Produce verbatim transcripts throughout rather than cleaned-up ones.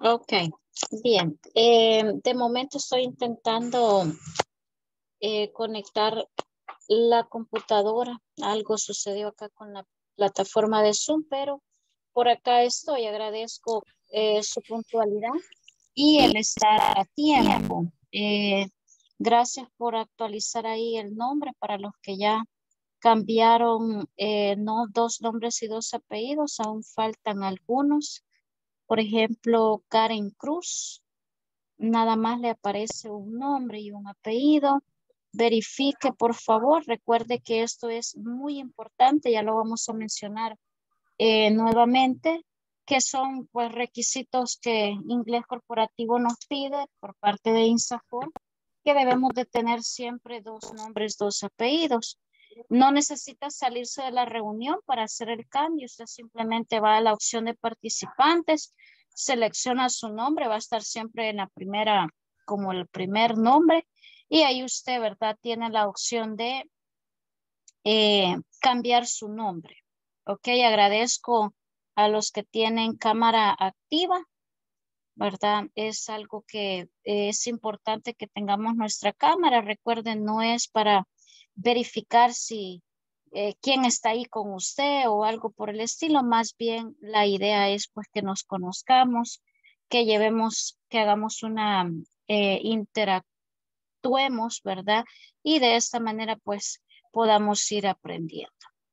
Ok, bien. Eh, de momento estoy intentando eh, conectar la computadora. Algo sucedió acá con la plataforma de Zoom, pero por acá estoy. Agradezco eh, su puntualidad y el estar a tiempo. Eh, gracias por actualizar ahí el nombre para los que ya cambiaron eh, no, dos nombres y dos apellidos. Aún faltan algunos. Por ejemplo, Karen Cruz. Nada más le aparece un nombre y un apellido. Verifique, por favor. Recuerde que esto es muy importante. Ya lo vamos a mencionar eh, nuevamente, que son pues requisitos que Inglés Corporativo nos pide por parte de INSAFORP, que debemos de tener siempre dos nombres, dos apellidos. No necesita salirse de la reunión para hacer el cambio. Usted simplemente va a la opción de participantes, selecciona su nombre, va a estar siempre en la primera, como el primer nombre, y ahí usted, ¿verdad? Tiene la opción de eh, cambiar su nombre. Ok, agradezco a los que tienen cámara activa, ¿verdad? Es algo que es importante que tengamos nuestra cámara. Recuerden, no es para verificar si eh, quién está ahí con usted o algo por el estilo. Más bien la idea es pues que nos conozcamos, que llevemos, que hagamos una eh, interactuemos, ¿verdad? Y de esta manera pues podamos ir aprendiendo.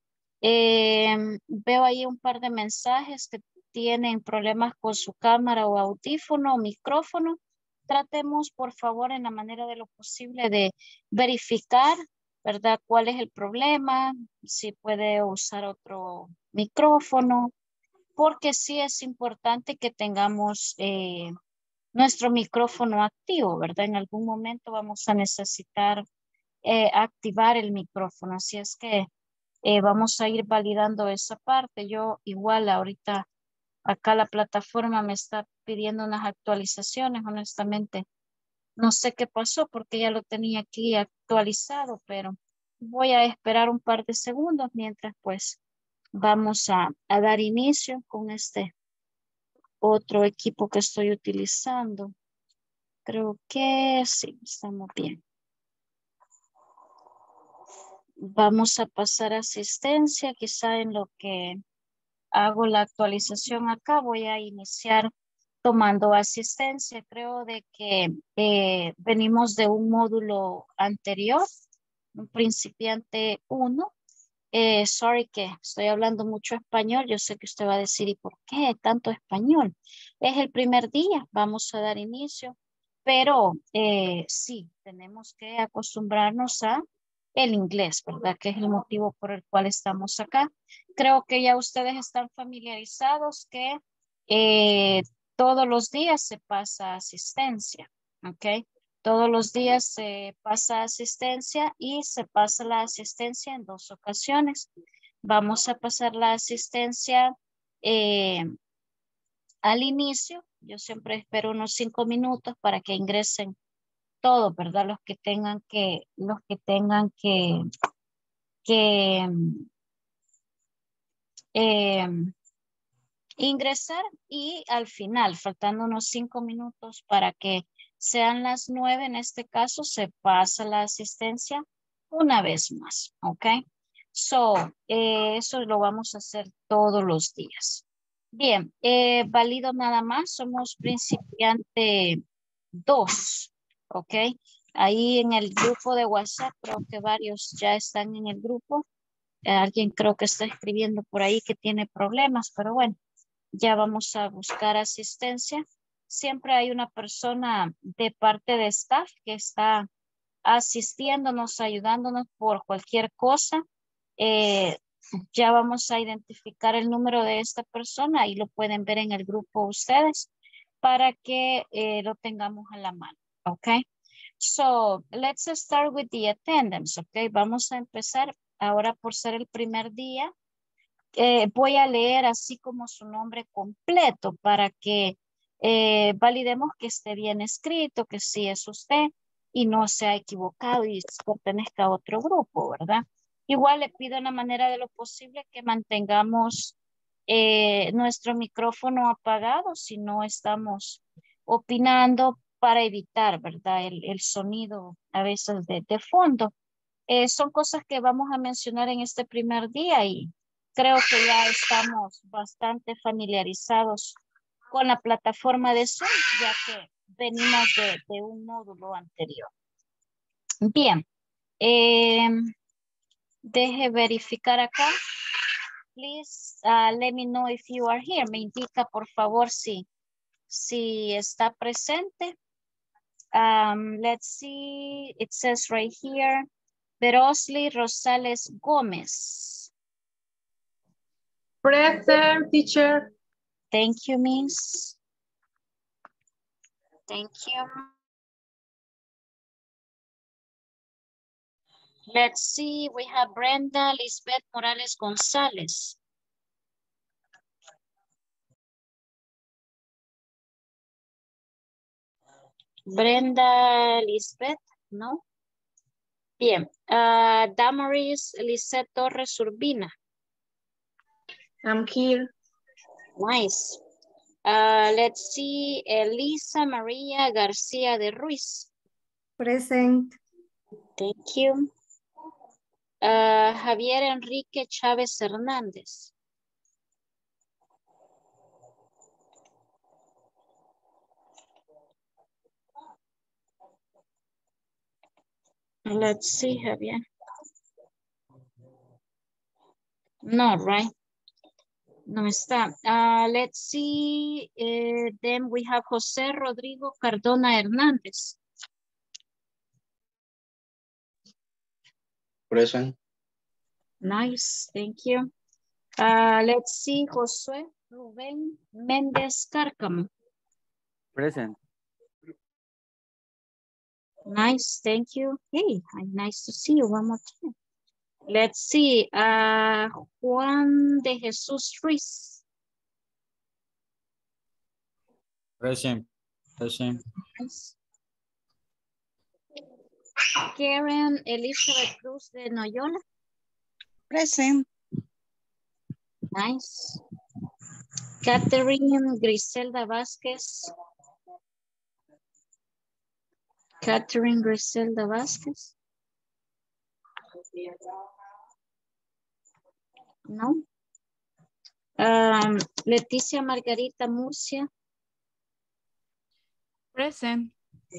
Eh, veo ahí un par de mensajes que tienen problemas con su cámara o audífono o micrófono. Tratemos, por favor, en la manera de lo posible de verificar, ¿verdad? ¿Cuál es el problema? Si puede usar otro micrófono, porque sí es importante que tengamos eh, nuestro micrófono activo, ¿verdad? En algún momento vamos a necesitar eh, activar el micrófono, así es que eh, vamos a ir validando esa parte. Yo igual ahorita acá la plataforma me está pidiendo unas actualizaciones, honestamente. No sé qué pasó porque ya lo tenía aquí actualizado, pero voy a esperar un par de segundos mientras pues vamos a, a dar inicio con este otro equipo que estoy utilizando. Creo que sí, estamos bien. Vamos a pasar a asistencia, quizá en lo que hago la actualización acá, voy a iniciar tomando asistencia. Creo de que eh, venimos de un módulo anterior, un principiante uno. Eh, sorry que estoy hablando mucho español. Yo sé que usted va a decir, ¿y por qué tanto español? Es el primer día, vamos a dar inicio, pero eh, sí, tenemos que acostumbrarnos a el inglés, ¿verdad? Que es el motivo por el cual estamos acá. Creo que ya ustedes están familiarizados que eh, todos los días se pasa asistencia, ¿ok? Todos los días se pasa asistencia y se pasa la asistencia en dos ocasiones. Vamos a pasar la asistencia eh, al inicio. Yo siempre espero unos cinco minutos para que ingresen todos, ¿verdad? Los que tengan que, los que tengan que, que eh, ingresar, y al final, faltando unos cinco minutos para que sean las nueve, en este caso se pasa la asistencia una vez más, ¿ok? So, eh, eso lo vamos a hacer todos los días. Bien, eh, válido nada más, somos principiante dos, ¿ok? Ahí en el grupo de WhatsApp, creo que varios ya están en el grupo. Eh, alguien creo que está escribiendo por ahí que tiene problemas, pero bueno, ya vamos a buscar asistencia. Siempre hay una persona de parte de staff que está asistiéndonos, ayudándonos por cualquier cosa. Eh, ya vamos a identificar el número de esta persona y lo pueden ver en el grupo ustedes para que eh, lo tengamos a la mano. Ok. So, let's start with the attendance. Ok. Vamos a empezar ahora por ser el primer día. Eh, voy a leer así como su nombre completo para que eh, validemos que esté bien escrito, que sí es usted y no se ha equivocado y pertenezca a otro grupo, ¿verdad? Igual le pido en la manera de lo posible que mantengamos eh, nuestro micrófono apagado si no estamos opinando para evitar, ¿verdad? El, el sonido a veces de, de fondo. Eh, son cosas que vamos a mencionar en este primer día y creo que ya estamos bastante familiarizados con la plataforma de Zoom, ya que venimos de, de un módulo anterior. Bien, eh, deje verificar acá. Please uh, let me know if you are here. Me indica por favor si, si está presente. Um, let's see, it says right here, Verosly Rosales Gómez. Present, teacher. Thank you, Miss. Thank you. Let's see, we have Brenda Lisbeth Morales González. Brenda Lisbeth, ¿no? Bien. Uh, Damaris Lisette Torres Urbina. I'm here. Nice. Uh, let's see, Elisa María García de Ruiz. Present. Thank you. Uh, Javier Enrique Chávez Hernández. Let's see, Javier. No, right? No está. Uh, let's see. Uh, then we have José Rodrigo Cardona Hernández. Present. Nice, thank you. Uh, let's see, Josué Rubén Méndez Cárcamo. Present. Nice, thank you. Hey, nice to see you one more time. Let's see, uh, Juan de Jesús Ruiz. Present. Present. Nice. Karen Elizabeth Cruz de Noyola. Present. Nice. Catherine Griselda Vázquez. Catherine Griselda Vázquez. No. Um, Leticia Margarita Murcia. Present.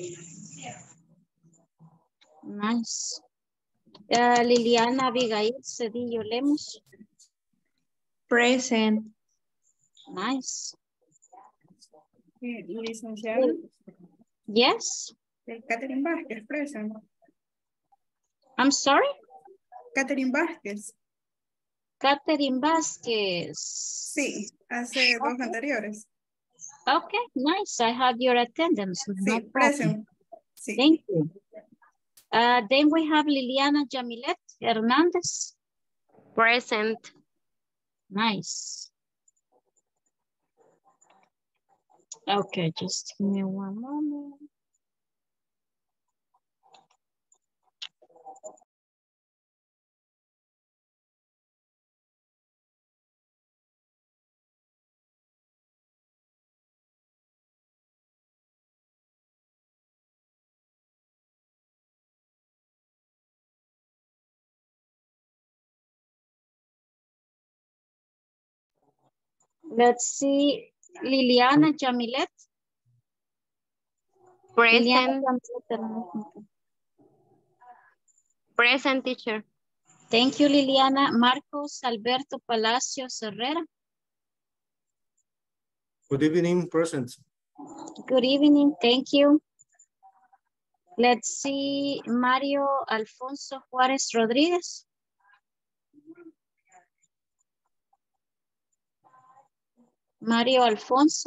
Nice. Uh, Liliana Abigail Cedillo Lemos. Present. Nice. Eh, Licenciada. Yes. Eh, Catherine Vázquez, present. I'm sorry. Catherine Vázquez. Catherine Vázquez. Sí, hace dos Okay. anteriores. Okay, nice. I have your attendance. No Sí, problem. present. Sí. Thank you. Uh, then we have Liliana Yamilet Hernandez. Present. Nice. Okay, just give me one moment. Let's see, Liliana Yamilet. Liliana Present. Yamilet Hernandez. Present, teacher. Thank you, Liliana. Marcos Alberto Palacios Herrera. Good evening, present. Good evening, thank you. Let's see, Mario Alfonso Juárez Rodríguez. Mario Alfonso.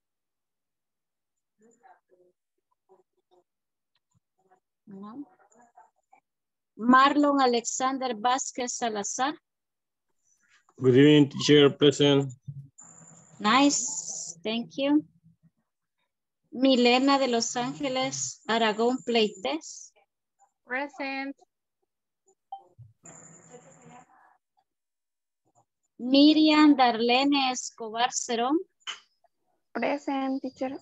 No. Marlon Alexander Vázquez Salazar. Good evening, teacher, present. Nice, thank you. Milena de Los Ángeles Aragón Pleites. Present. Miriam Darlene Escobar Cerón. Present, teacher.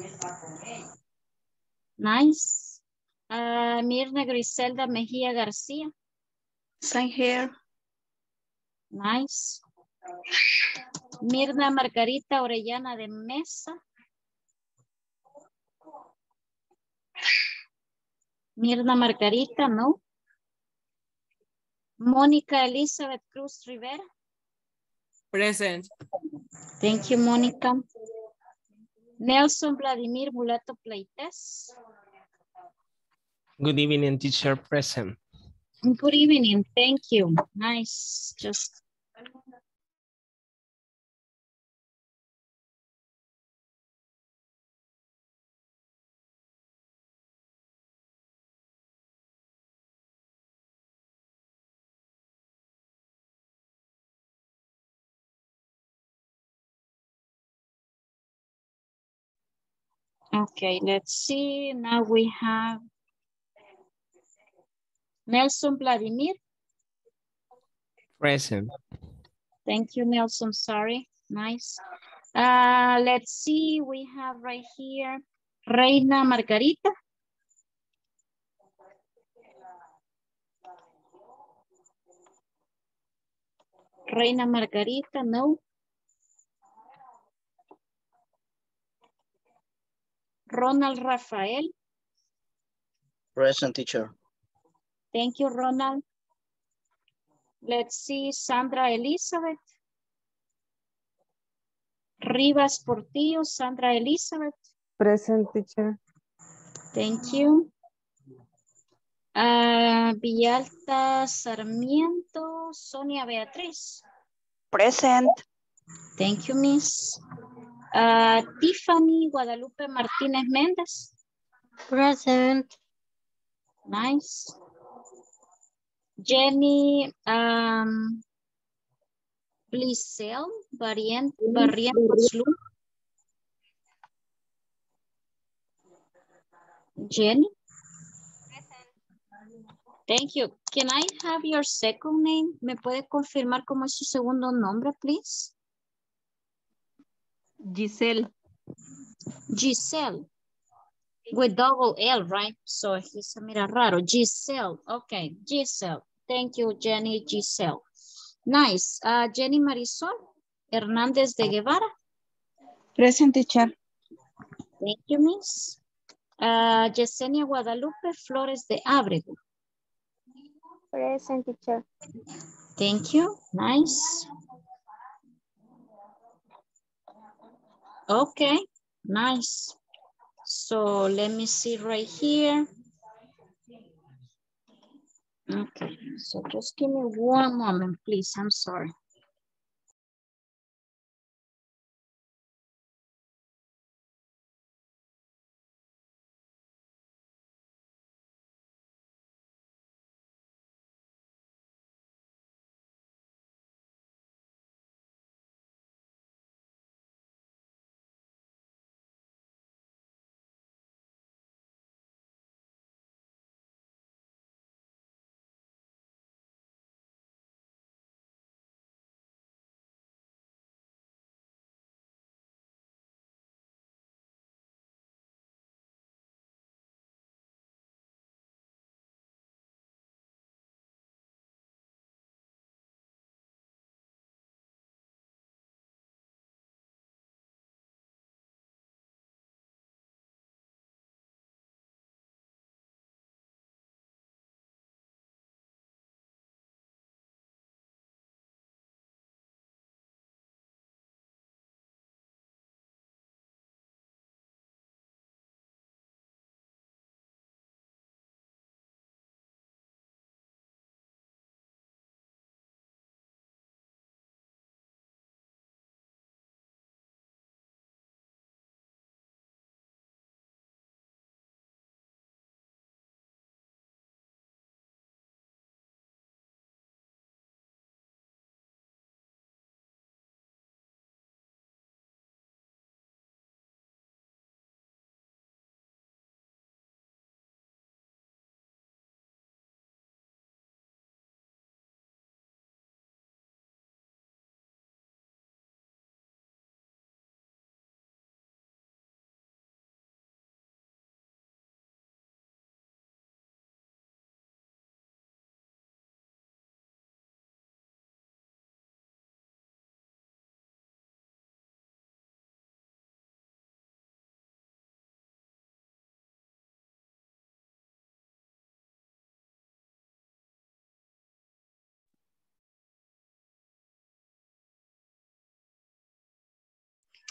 Nice. Uh, Mirna Griselda Mejía García. Sign here. Nice. Mirna Margarita Orellana de Mesa. Mirna Margarita, no. Mónica Elizabeth Cruz Rivera. Present. Thank you, Mónica. Nelson Vladimir Mulato Pleites. Good evening, teacher. Present. Good evening. Thank you. Nice. Just okay, let's see. Now we have Nelson Vladimir. Present. Thank you, Nelson. Sorry. Nice. Uh, let's see. We have right here Reina Margarita. Reina Margarita, no. Ronald Rafael. Present, teacher. Thank you, Ronald. Let's see, Sandra Elizabeth. Rivas Portillo, Sandra Elizabeth. Present, teacher. Thank you. Uh, Villalta Sarmiento, Sonia Beatriz. Present. Thank you, Miss. Uh, Tiffany Guadalupe Martínez Méndez. Present. Nice. Jenny um, Blisel Barrientos Lu. Jenny. Thank you. Can I have your second name? ¿Me puede confirmar cómo es su segundo nombre, please? Giselle. Giselle. With double L, right? So aquí se mira raro. Giselle. Okay, Giselle. Thank you, Jenny Giselle. Nice. Uh, Jenny Marisol Hernández de Guevara. Present, teacher. Thank you, Miss. Uh, Yesenia Guadalupe Flores de Ábrego. Present, teacher. Thank you. Nice. Okay, nice. So let me see right here. Okay, so just give me one moment, please. I'm sorry.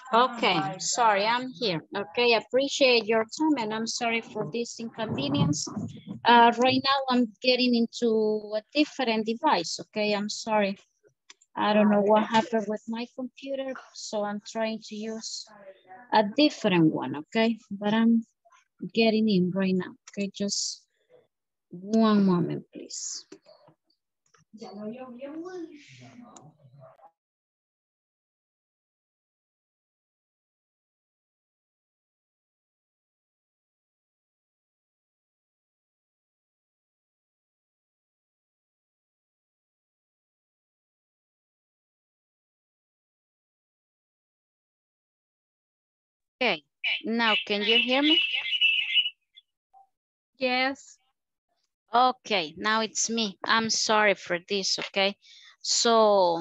Okay, sorry, I'm here. Okay, appreciate your time and I'm sorry for this inconvenience. Uh, right now I'm getting into a different device, okay? I'm sorry. I don't know what happened with my computer, so I'm trying to use a different one, okay? But I'm getting in right now, okay? Just one moment, please. Okay, now can you hear me? Yes. Okay, now it's me. I'm sorry for this, okay? So,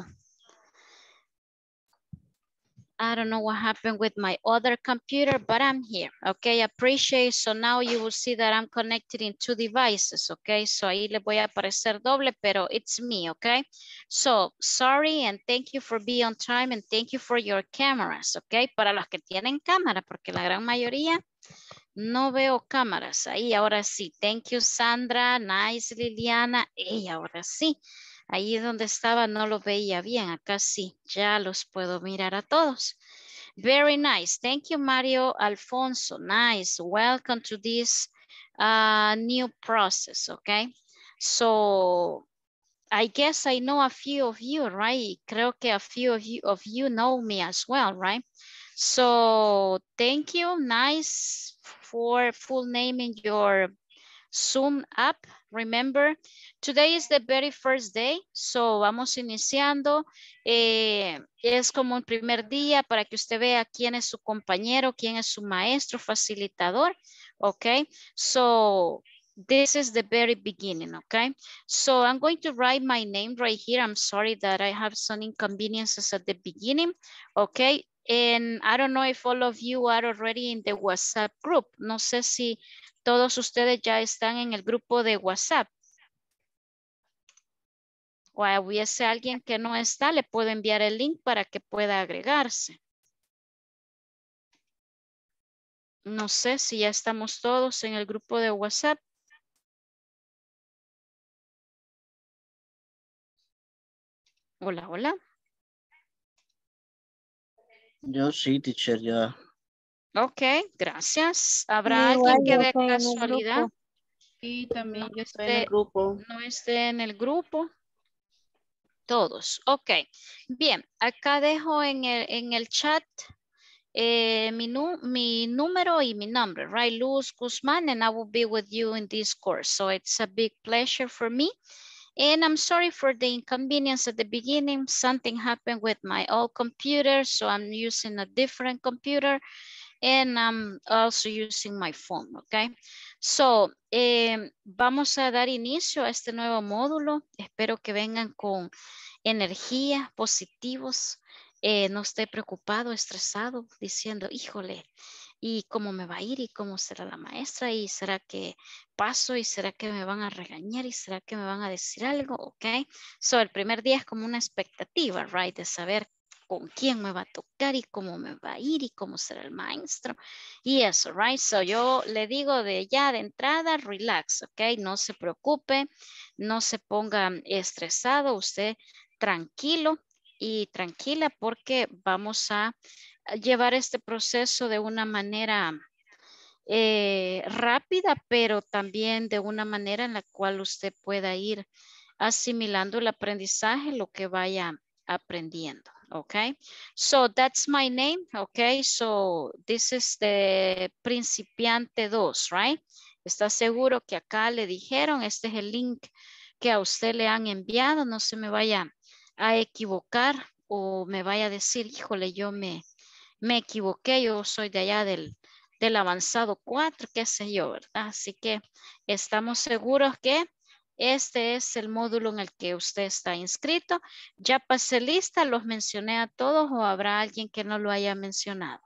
I don't know what happened with my other computer, but I'm here, okay? Appreciate, so now you will see that I'm connected in two devices, okay? So ahí le voy a aparecer doble, pero it's me, okay? So, sorry and thank you for being on time and thank you for your cameras, okay? Para los que tienen cámara, porque la gran mayoría no veo cámaras. Ahí, ahora sí. Thank you, Sandra. Nice, Liliana. Y ahora sí. Ahí donde estaba no lo veía bien. Acá sí. Ya los puedo mirar a todos. Very nice. Thank you, Mario Alfonso. Nice. Welcome to this uh, new process, okay? So, I guess I know a few of you, right? Creo que a few of you, of you know me as well, right? So thank you, nice for full name in your Zoom app. Remember, today is the very first day, so vamos iniciando. Eh, es como un primer día para que usted vea quién es su compañero, quién es su maestro, facilitador, okay? So this is the very beginning, okay? So I'm going to write my name right here. I'm sorry that I have some inconveniences at the beginning, okay? And I don't know if all of you are already in the WhatsApp group. No sé si todos ustedes ya están en el grupo de WhatsApp. O hubiese alguien que no está, le puedo enviar el link para que pueda agregarse. No sé si ya estamos todos en el grupo de WhatsApp. Hola, hola. Yo sí, teacher, ya. Ok, gracias. ¿Habrá Igual alguien que yo de estoy en el casualidad grupo. Sí, también no yo estoy en el esté, grupo. no esté en el grupo? Todos, ok. Bien, acá dejo en el, en el chat eh, mi, nu mi número y mi nombre, right? Luz Guzmán, and I will be with you in this course. So it's a big pleasure for me. And I'm sorry for the inconvenience at the beginning. Something happened with my old computer, so I'm using a different computer. And I'm also using my phone, okay? So, eh, vamos a dar inicio a este nuevo módulo. Espero que vengan con energía, positivos. Eh, no esté preocupado, estresado, diciendo, híjole, ¿y cómo me va a ir? ¿Y cómo será la maestra? ¿Y será que paso? ¿Y será que me van a regañar? ¿Y será que me van a decir algo? Ok. So, el primer día es como una expectativa, right? De saber con quién me va a tocar y cómo me va a ir y cómo será el maestro y eso, right? So yo le digo de ya de entrada, relax, ok, no se preocupe, no se ponga estresado, usted tranquilo y tranquila porque vamos a llevar este proceso de una manera eh, rápida, pero también de una manera en la cual usted pueda ir asimilando el aprendizaje, lo que vaya aprendiendo. Okay, so that's my name. Okay, so this is the principiante dos, right? ¿Está seguro que acá le dijeron? Este es el link que a usted le han enviado. No se me vaya a equivocar o me vaya a decir, híjole, yo me, me equivoqué, yo soy de allá del, del avanzado cuatro, qué sé yo, ¿verdad? Así que estamos seguros que este es el módulo en el que usted está inscrito. Ya pasé lista, los mencioné a todos o habrá alguien que no lo haya mencionado.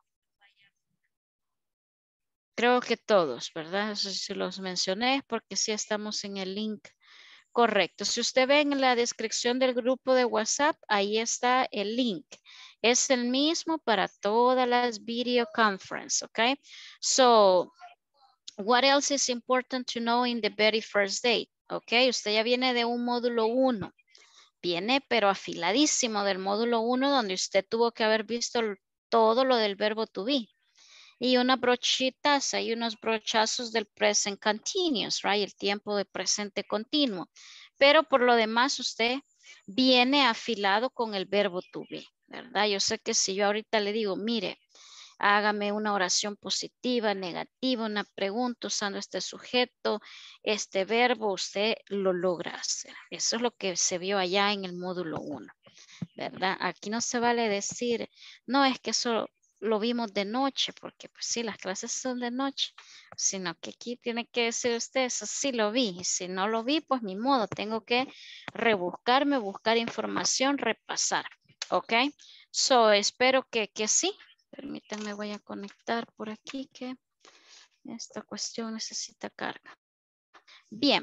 Creo que todos, ¿verdad? Eso sí los mencioné porque sí estamos en el link correcto. Si usted ve en la descripción del grupo de WhatsApp, ahí está el link. Es el mismo para todas las video conference, okay? So, what else is important to know in the very first day? Okay, usted ya viene de un módulo uno. Viene pero afiladísimo del módulo uno donde usted tuvo que haber visto todo lo del verbo to be. Y unas brochitas, hay unos brochazos del present continuous, right? El tiempo de presente continuo. Pero por lo demás usted viene afilado con el verbo to be, ¿verdad? Yo sé que si yo ahorita le digo, mire, hágame una oración positiva, negativa, una pregunta usando este sujeto, este verbo, usted lo logra hacer. Eso es lo que se vio allá en el módulo uno, ¿verdad? Aquí no se vale decir, no, es que eso lo vimos de noche, porque pues sí, las clases son de noche, sino que aquí tiene que decir usted, eso sí lo vi, y si no lo vi, pues ni modo, tengo que rebuscarme, buscar información, repasar, ¿ok? So, espero que, que sí. Permítanme, voy a conectar por aquí que esta cuestión necesita carga. Bien,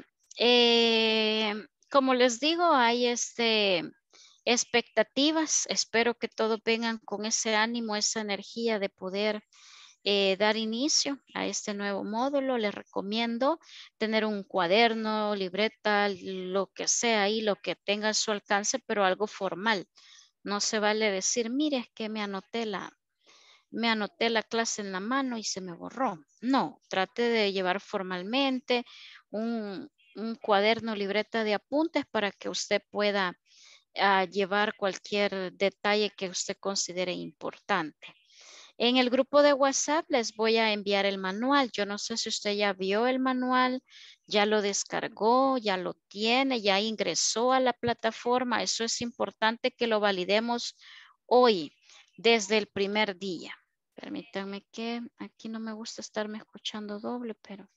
eh, como les digo, hay este... expectativas, espero que todos vengan con ese ánimo, esa energía de poder eh, dar inicio a este nuevo módulo. Les recomiendo tener un cuaderno, libreta, lo que sea ahí, lo que tenga a su alcance, pero algo formal. No se vale decir, mire, es que me anoté la, me anoté la clase en la mano y se me borró. No, trate de llevar formalmente un, un cuaderno, libreta de apuntes para que usted pueda a llevar cualquier detalle que usted considere importante. En el grupo de WhatsApp les voy a enviar el manual. Yo no sé si usted ya vio el manual, ya lo descargó, ya lo tiene, ya ingresó a la plataforma. Eso es importante que lo validemos hoy, desde el primer día. Permítanme que aquí no me gusta estarme escuchando doble, pero...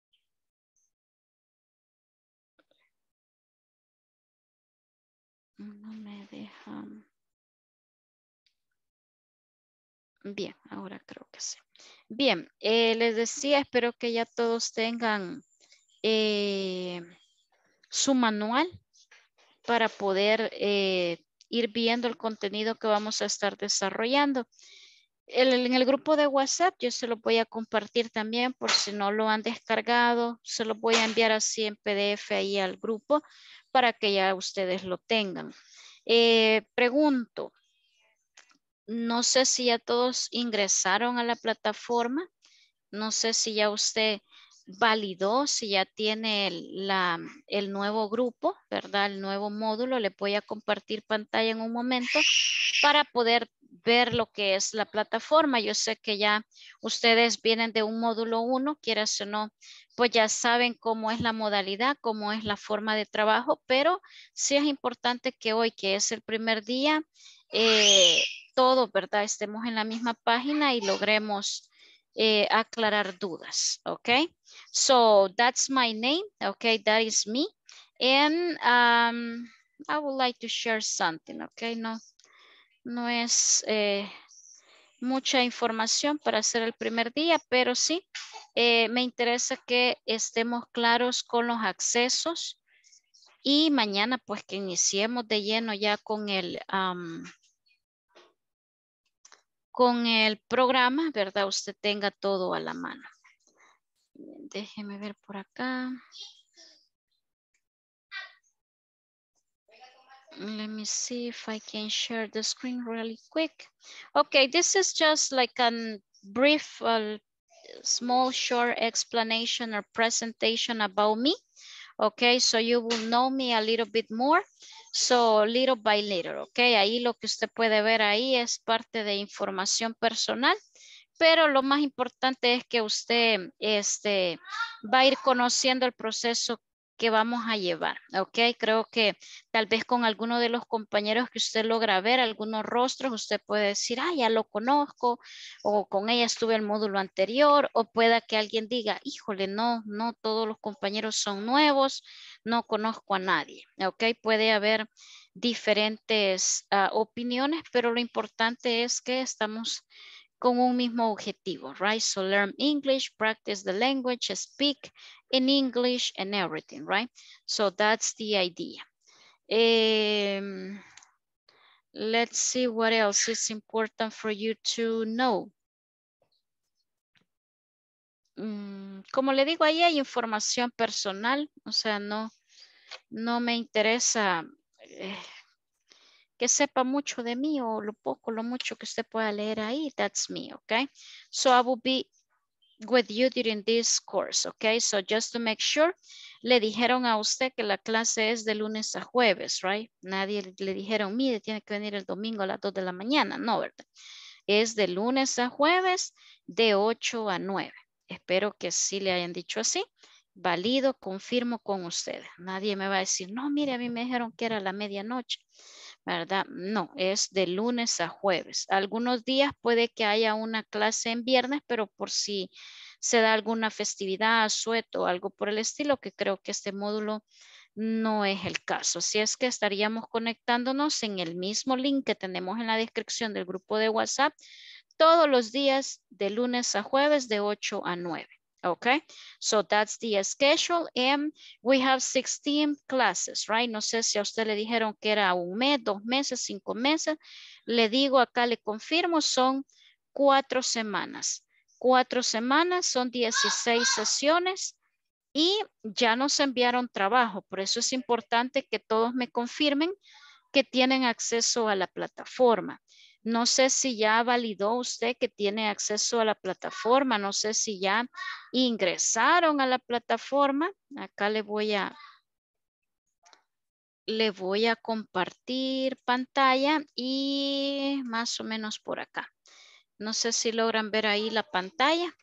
no me deja. Bien, ahora creo que sí. Bien, eh, les decía, espero que ya todos tengan eh, su manual para poder eh, ir viendo el contenido que vamos a estar desarrollando. El, en el grupo de WhatsApp yo se lo voy a compartir también por si no lo han descargado. Se lo voy a enviar así en P D F ahí al grupo para que ya ustedes lo tengan. Eh, pregunto. No sé si ya todos ingresaron a la plataforma. No sé si ya usted validó, si ya tiene el, la, el nuevo grupo, ¿verdad? El nuevo módulo. Le voy a compartir pantalla en un momento para poder ver lo que es la plataforma. Yo sé que ya ustedes vienen de un módulo uno, quieras o no, pues ya saben cómo es la modalidad, cómo es la forma de trabajo, pero sí es importante que hoy, que es el primer día, eh, todos, ¿verdad? Estemos en la misma página y logremos eh, aclarar dudas, ¿ok? So, that's my name, ¿ok? That is me. And um, I would like to share something, ¿ok? No, no es eh, mucha información para hacer el primer día, pero sí, eh, me interesa que estemos claros con los accesos y mañana pues que iniciemos de lleno ya con el... Um, con el programa, ¿verdad? Usted tenga todo a la mano. Déjeme ver por acá. Let me see if I can share the screen really quick. Okay, this is just like a brief, uh, small, short explanation or presentation about me. Okay, so you will know me a little bit more. So, little by little, okay. Ahí lo que usted puede ver ahí es parte de información personal, pero lo más importante es que usted este, va a ir conociendo el proceso que vamos a llevar, ok. Creo que tal vez con alguno de los compañeros que usted logra ver, algunos rostros, usted puede decir, ah, ya lo conozco, o con ella estuve en el módulo anterior, o pueda que alguien diga, híjole, no, no todos los compañeros son nuevos, no conozco a nadie, ok. Puede haber diferentes uh, opiniones, pero lo importante es que estamos con un mismo objetivo, right? So learn English, practice the language, speak in English and everything, right? So that's the idea. Um, let's see what else is important for you to know. Mm, como le digo, ahí hay información personal, o sea, no, no me interesa eh, que sepa mucho de mí o lo poco, lo mucho que usted pueda leer ahí. That's me, okay? So I will be with you during this course, okay? So just to make sure, le dijeron a usted que la clase es de lunes a jueves, right? Nadie le dijeron, mire, tiene que venir el domingo a las dos de la mañana, no, ¿verdad? Es de lunes a jueves, de ocho a nueve. Espero que sí le hayan dicho así. Valido, confirmo con ustedes. Nadie me va a decir, no, mire, a mí me dijeron que era la medianoche, ¿verdad? No, es de lunes a jueves. Algunos días puede que haya una clase en viernes, pero por si se da alguna festividad, asueto o algo por el estilo, que creo que este módulo no es el caso. Si es que estaríamos conectándonos en el mismo link que tenemos en la descripción del grupo de WhatsApp todos los días de lunes a jueves de ocho a nueve. Okay, so that's the schedule and we have sixteen classes, right? No sé si a usted le dijeron que era un mes, dos meses, cinco meses. Le digo acá, le confirmo, son cuatro semanas. Cuatro semanas, son dieciséis sesiones y ya nos enviaron trabajo. Por eso es importante que todos me confirmen que tienen acceso a la plataforma. No sé si ya validó usted que tiene acceso a la plataforma. No sé si ya ingresaron a la plataforma. Acá le voy a, le voy a compartir pantalla y más o menos por acá. No sé si logran ver ahí la pantalla.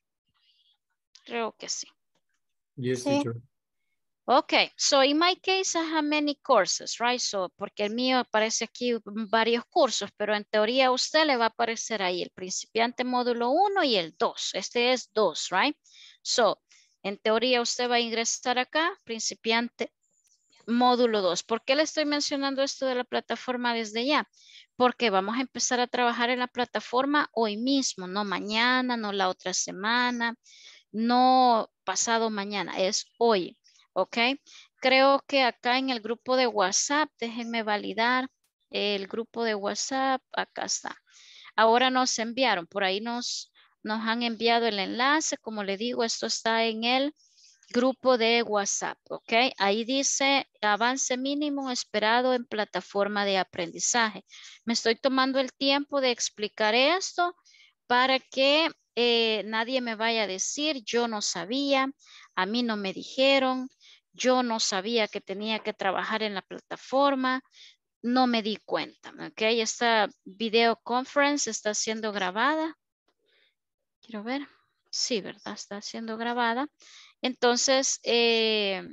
Creo que sí. Yes, Sí. teacher. Okay, so in my case I have many courses, right? So, porque el mío aparece aquí varios cursos, pero en teoría a usted le va a aparecer ahí el principiante módulo uno y el dos. Este es dos, right? So, en teoría usted va a ingresar acá, principiante módulo dos. ¿Por qué le estoy mencionando esto de la plataforma desde ya? Porque vamos a empezar a trabajar en la plataforma hoy mismo, no mañana, no la otra semana, no pasado mañana, es hoy. Ok, creo que acá en el grupo de WhatsApp, déjenme validar el grupo de WhatsApp, acá está. Ahora nos enviaron, por ahí nos, nos han enviado el enlace, como le digo, esto está en el grupo de WhatsApp, ok. Ahí dice avance mínimo esperado en plataforma de aprendizaje. Me estoy tomando el tiempo de explicar esto para que eh, nadie me vaya a decir, yo no sabía, a mí no me dijeron, yo no sabía que tenía que trabajar en la plataforma, no me di cuenta, ok. Esta video conference está siendo grabada. Quiero ver. Sí, ¿verdad? Está siendo grabada. Entonces, eh,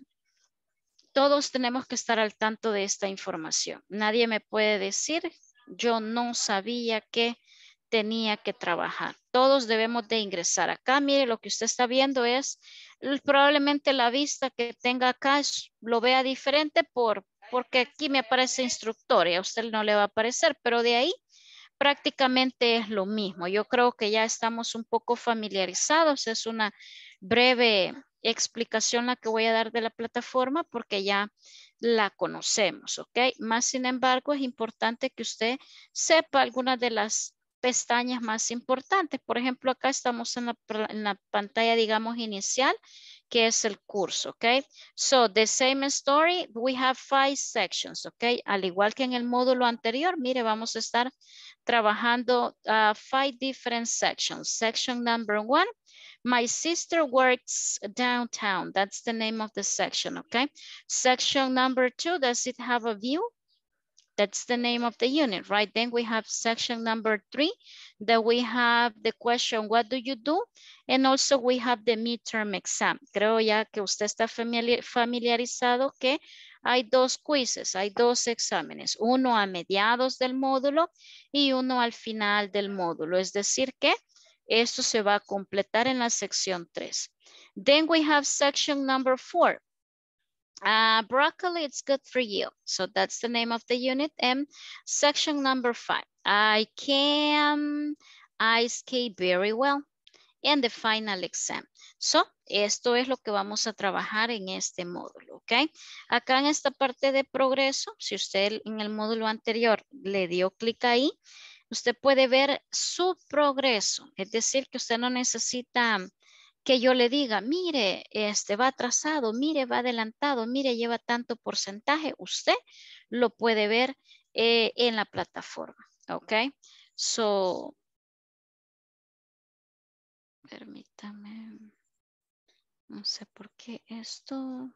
todos tenemos que estar al tanto de esta información. Nadie me puede decir, yo no sabía que tenía que trabajar. Todos debemos de ingresar acá. Mire, lo que usted está viendo es probablemente la vista que tenga acá es, lo vea diferente por, porque aquí me aparece instructor y a usted no le va a aparecer, pero de ahí prácticamente es lo mismo. Yo creo que ya estamos un poco familiarizados. Es una breve explicación la que voy a dar de la plataforma porque ya la conocemos, ¿ok? Más sin embargo, es importante que usted sepa algunas de las pestañas más importantes. Por ejemplo, acá estamos en la, en la pantalla, digamos, inicial, que es el curso, ¿ok? So, the same story, we have five sections, ¿ok? Al igual que en el módulo anterior, mire, vamos a estar trabajando uh, five different sections. Section number one, my sister works downtown. That's the name of the section, okay? Section number two, does it have a view? That's the name of the unit, right? Then we have section number three, that we have the question, what do you do? And also we have the midterm exam. Creo ya que usted está familiarizado que hay dos quizzes, hay dos exámenes, uno a mediados del módulo y uno al final del módulo. Es decir que esto se va a completar en la sección tres. Then we have section number four. Uh, broccoli, it's good for you. So that's the name of the unit. And section number five, I can, I skate very well. And the final exam. So, esto es lo que vamos a trabajar en este módulo, ¿ok? Acá en esta parte de progreso, si usted en el módulo anterior le dio clic ahí, usted puede ver su progreso. Es decir, que usted no necesita que yo le diga, mire, este va atrasado, mire, va adelantado, mire, lleva tanto porcentaje. Usted lo puede ver eh, en la plataforma, ¿ok? So, permítame. No sé por qué esto.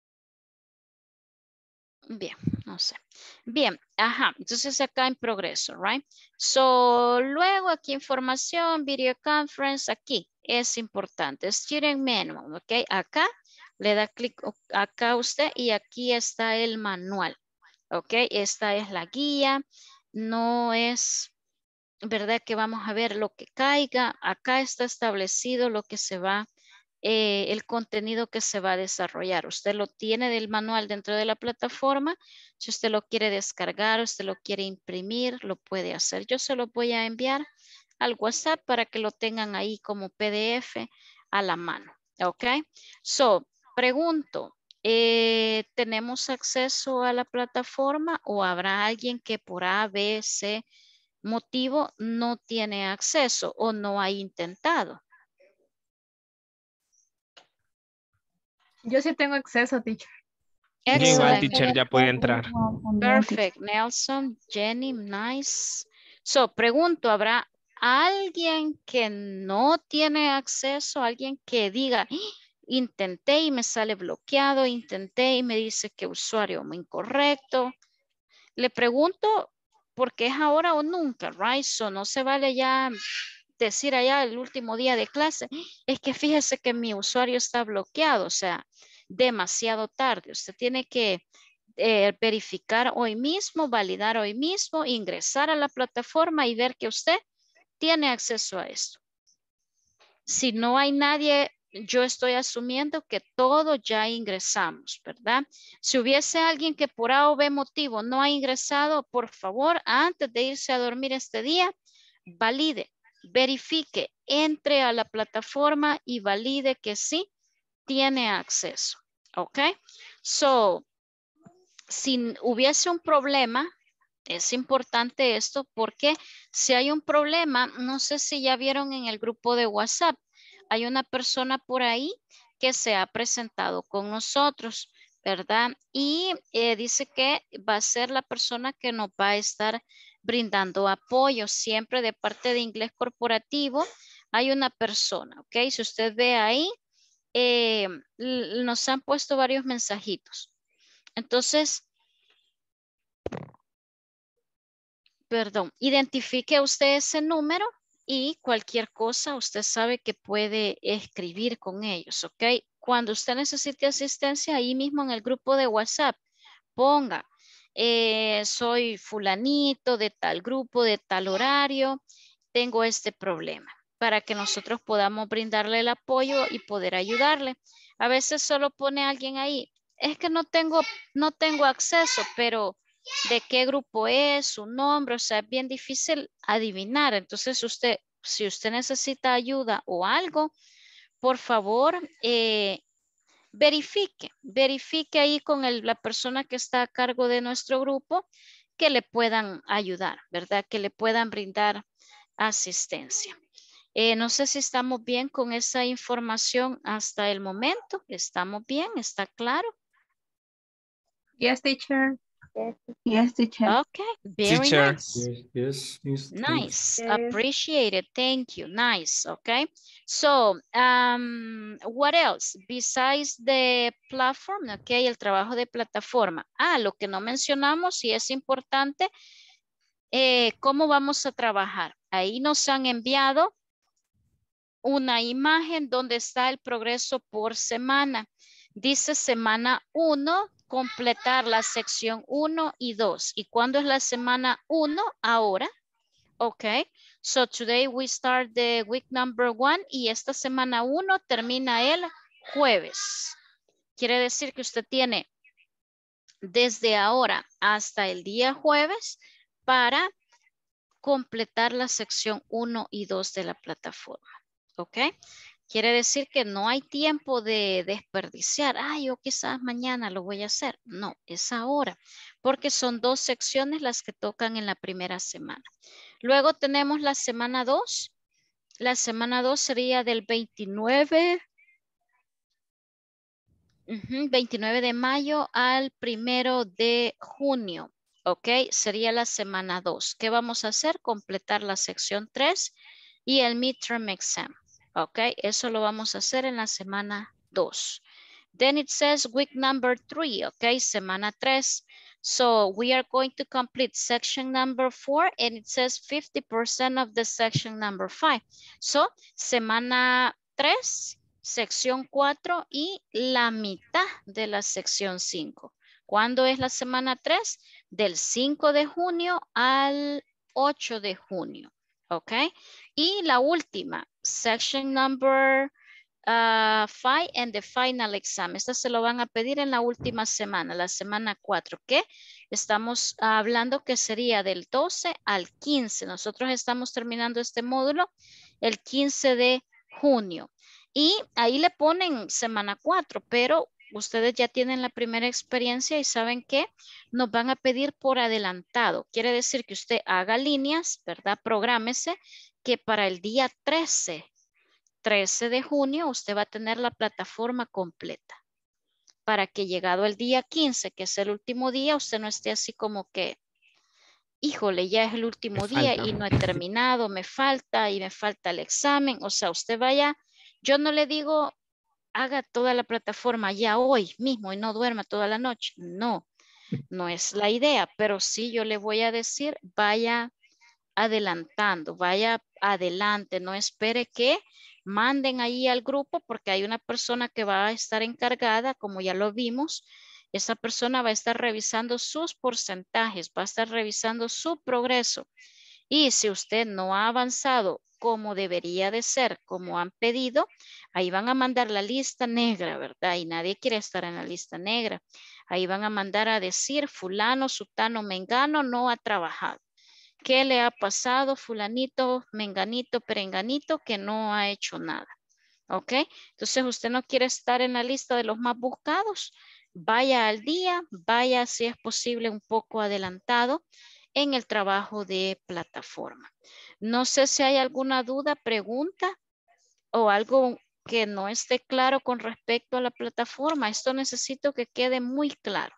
Bien, no sé. Bien, ajá. Entonces acá en progreso, right? So, luego aquí información, video conference, aquí es importante. Student minimum, ok. Acá le da clic acá usted y aquí está el manual, ok. Esta es la guía. No es, ¿verdad? Que vamos a ver lo que caiga. Acá está establecido lo que se va Eh, el contenido que se va a desarrollar. Usted lo tiene del manual dentro de la plataforma. Si usted lo quiere descargar, usted lo quiere imprimir, lo puede hacer. Yo se lo voy a enviar al WhatsApp para que lo tengan ahí como P D F a la mano. ¿Ok? So, pregunto, eh, ¿tenemos acceso a la plataforma o habrá alguien que por A, B, C motivo no tiene acceso o no ha intentado? Yo sí tengo acceso, teacher. Yo igual, Excellent. teacher, ya puede entrar. Perfect. Nelson, Jenny, nice. So, pregunto, ¿habrá alguien que no tiene acceso? Alguien que diga, "Ah, intenté y me sale bloqueado, intenté y me dice que usuario incorrecto"? Le pregunto porque es ahora o nunca, right? So, no se vale ya decir allá el último día de clase, es que fíjese que mi usuario está bloqueado, o sea, demasiado tarde. Usted tiene que eh, verificar hoy mismo, validar hoy mismo, ingresar a la plataforma y ver que usted tiene acceso a esto. Si no hay nadie, yo estoy asumiendo que todos ya ingresamos, ¿verdad? Si hubiese alguien que por A o B motivo no ha ingresado, por favor, antes de irse a dormir este día, valide, verifique, entre a la plataforma y valide que sí tiene acceso, ¿ok? So, si hubiese un problema, es importante esto porque si hay un problema, no sé si ya vieron en el grupo de WhatsApp, hay una persona por ahí que se ha presentado con nosotros, ¿verdad? Y eh, dice que va a ser la persona que nos va a estar brindando apoyo siempre de parte de Inglés Corporativo. Hay una persona, ¿ok? Si usted ve ahí, eh, nos han puesto varios mensajitos. Entonces, perdón, identifique usted ese número y cualquier cosa usted sabe que puede escribir con ellos, ¿ok? Cuando usted necesite asistencia, ahí mismo en el grupo de WhatsApp, ponga, eh, soy fulanito de tal grupo, de tal horario, tengo este problema, para que nosotros podamos brindarle el apoyo y poder ayudarle. A veces solo pone alguien ahí, es que no tengo, no tengo acceso, pero de qué grupo es, su nombre, o sea, es bien difícil adivinar. Entonces, usted, si usted necesita ayuda o algo, por favor, eh, verifique, verifique ahí con el, la persona que está a cargo de nuestro grupo que le puedan ayudar, ¿verdad? Que le puedan brindar asistencia. Eh, no sé si estamos bien con esa información hasta el momento. ¿Estamos bien? ¿Está claro? Yes, teacher. Yes, teacher. Okay, very Teacher. nice. Yes, yes, thanks. Nice, appreciate it, thank you, nice, okay. So, um, what else? Besides the platform, okay, el trabajo de plataforma. Ah, lo que no mencionamos y es importante, eh, ¿cómo vamos a trabajar? Ahí nos han enviado una imagen donde está el progreso por semana. Dice semana uno, completar la sección uno y dos. ¿Y cuándo es la semana uno? Ahora. Ok. So today we start the week number one y esta semana uno termina el jueves. Quiere decir que usted tiene desde ahora hasta el día jueves para completar la sección uno y dos de la plataforma. ¿Ok? Quiere decir que no hay tiempo de desperdiciar. Ah, yo quizás mañana lo voy a hacer. No, es ahora, porque son dos secciones las que tocan en la primera semana. Luego tenemos la semana dos. La semana dos sería del veintinueve, uh-huh, veintinueve de mayo al primero de junio. Ok, sería la semana dos. ¿Qué vamos a hacer? Completar la sección tres y el midterm exam. Ok, eso lo vamos a hacer en la semana dos. Then it says week number three, ok, semana tres. So we are going to complete section number four and it says fifty percent of the section number five. So semana tres, sección cuatro y la mitad de la sección cinco. ¿Cuándo es la semana tres? Del cinco de junio al ocho de junio. Ok, y la última, section number uh, five and the final exam. Esta se lo van a pedir en la última semana, la semana cuatro, que estamos hablando que sería del doce al quince. Nosotros estamos terminando este módulo el quince de junio. Y ahí le ponen semana cuatro, pero ustedes ya tienen la primera experiencia y saben que nos van a pedir por adelantado. Quiere decir que usted haga líneas, ¿verdad? Prográmese que para el día trece, trece de junio usted va a tener la plataforma completa. Para que llegado el día quince, que es el último día, usted no esté así como que, híjole, ya es el último día y no he terminado, me falta y me falta el examen. O sea, usted vaya, yo no le digo haga toda la plataforma ya hoy mismo y no duerma toda la noche. No, no es la idea, pero sí yo le voy a decir, vaya adelantando, vaya adelante, no espere que manden ahí al grupo porque hay una persona que va a estar encargada, como ya lo vimos, esa persona va a estar revisando sus porcentajes, va a estar revisando su progreso. Y si usted no ha avanzado como debería de ser, como han pedido, ahí van a mandar la lista negra, ¿verdad? Y nadie quiere estar en la lista negra. Ahí van a mandar a decir fulano, sutano, mengano no ha trabajado. ¿Qué le ha pasado fulanito, menganito, perenganito que no ha hecho nada? ¿Ok? Entonces usted no quiere estar en la lista de los más buscados. Vaya al día, vaya si es posible un poco adelantado en el trabajo de plataforma. No sé si hay alguna duda, pregunta o algo que no esté claro con respecto a la plataforma. Esto necesito que quede muy claro.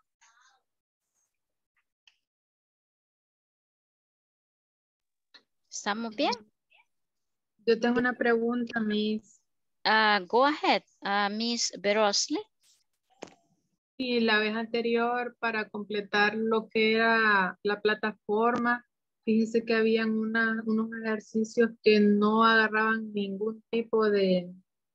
¿Estamos bien? Yo tengo una pregunta, Miss. Uh, go ahead, uh, Miss Berosley. Y la vez anterior, para completar lo que era la plataforma, fíjense que habían una, unos ejercicios que no agarraban ningún tipo de,